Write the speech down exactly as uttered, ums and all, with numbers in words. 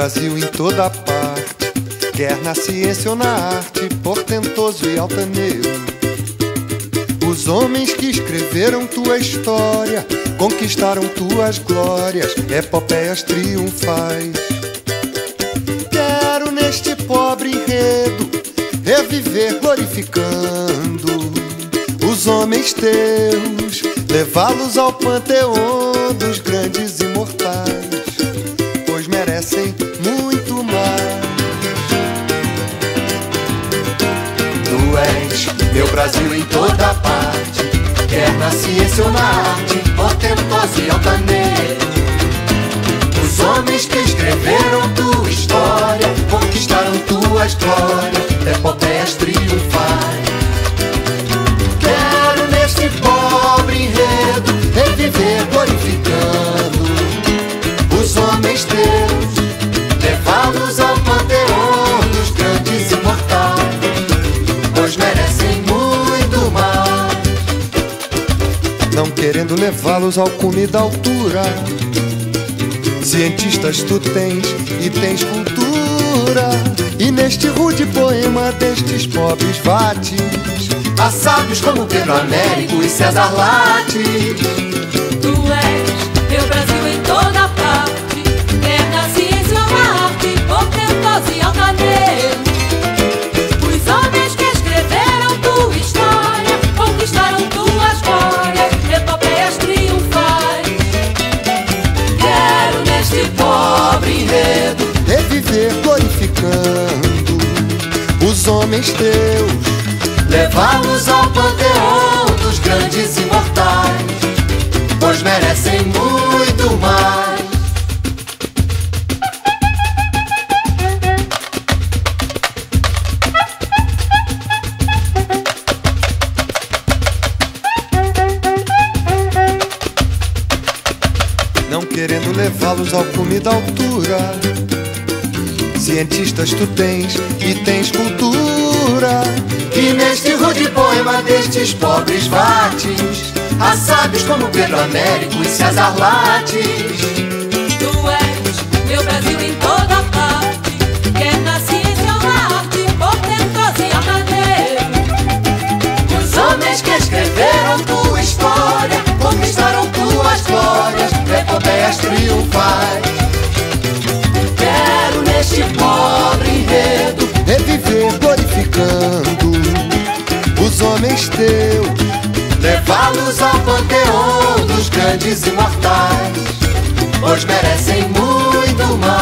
Brasil em toda parte, quer na ciência ou na arte, portentoso e altaneiro. Os homens que escreveram tua história conquistaram tuas glórias, epopeias triunfais. Quero neste pobre enredo reviver glorificando os homens teus, levá-los ao panteão dos grandes imortais, pois merecem muito mais. Tu és meu Brasil em toda parte, quer na ciência ou na arte, portentoso e altaneiro. Os homens que escreveram tua história conquistaram tuas glórias, epopeias triunfais. Quero neste pobre enredo reviver glorificando os homens teus, levá-los ao panteão dos grandes imortais, pois merecem muito mais. Não querendo levá-los ao cume da altura, cientistas tu tens e tens cultura, e neste rude poema destes pobres vates há sábios como Pedro Américo e César Lattes. Tu és meu Brasil em toda parte, quer na ciência ou na arte, portentoso e altaneiro. Os homens que escreveram tua história conquistaram tuas glórias, epopeias triunfais. Quero neste pobre enredo reviver glorificando os homens teus, levá-los ao panteão dos grandes imortais, pois merecem muito mais. Não querendo levá-los ao cume da altura, cientistas tu tens e tens cultura, e neste rude poema destes pobres vates há sábios como Pedro Américo e César Lattes. Tu és meu Brasil em toda parte, quer na ciência ou na arte, portentoso e altaneiro. Os homens que escreveram tua história conquistaram tuas glórias, epopeias triunfais. Quero neste pobre enredo reviver glorificando os homens teus, levá-los ao panteão dos grandes imortais, pois merecem muito mais.